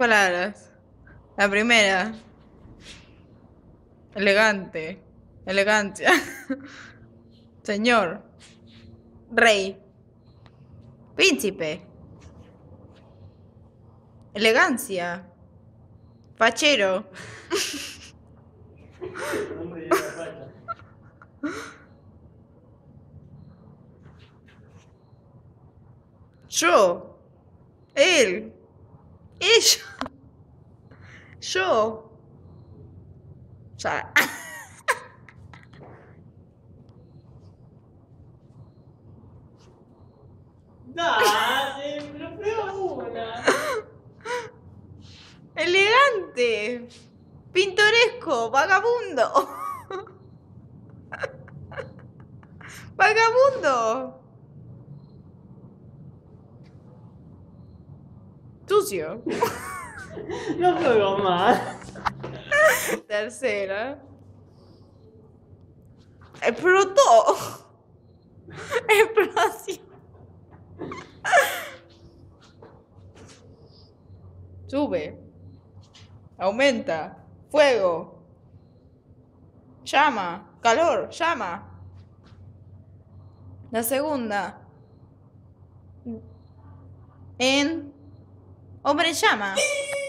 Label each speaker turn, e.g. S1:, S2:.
S1: palabras. La primera, elegante, elegancia. Señor, rey, príncipe, elegancia, fachero,
S2: Hombre lleva facha.
S1: yo, él, ella, yo. Ya.
S2: Dale, pero prueba una.
S1: Elegante, pintoresco, vagabundo. Vagabundo. Sucio.
S2: No juego más.
S1: Tercera. Explotó. Explosión. Sube. Aumenta. Fuego. Llama. Calor. Llama. La segunda. En. Hombre llama.